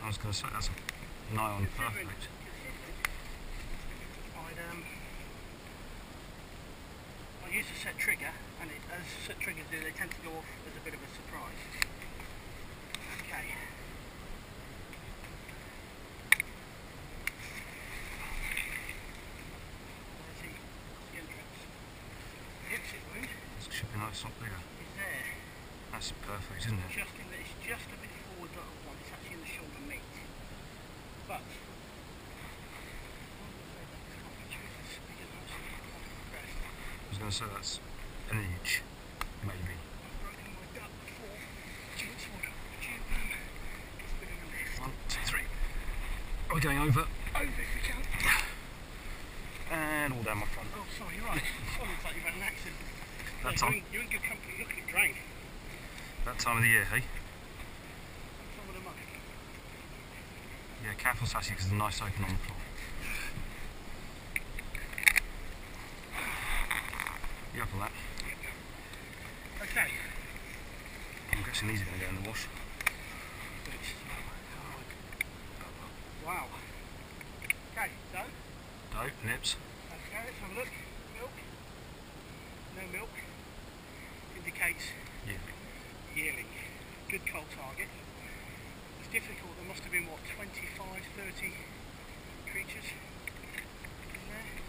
I was going to say that's nigh on perfect. I use a set trigger, and as set triggers do, they tend to go off as a bit of a surprise. Okay. Where's the entrance? The exit wound. This should be nice, not bigger. Is there. That's perfect, isn't it? Just in that it's just a bit forward that I want. It's actually in the shoulder meat. But I was going to say that's an inch, maybe. I've broken my gut before. Would you it's a bit of a lift. 1, 2, 3. Are we going over? Over if we can. And all down my front. Oh, sorry, you're right. Oh, looks like you've had an accident. That No, time. you're in good company. Look at the drain. That time of the year, hey? Some of the mud. Yeah, careful Sassy, because there's a nice open on the floor. You up on that? Okay. I'm guessing these are going to go in the wash. Wow. Okay, so. Dope, nips. Okay, let's have a look. Milk. No milk. Indicates yearling. Good cold target. It's difficult. There must have been, what, 25, 30 creatures in there?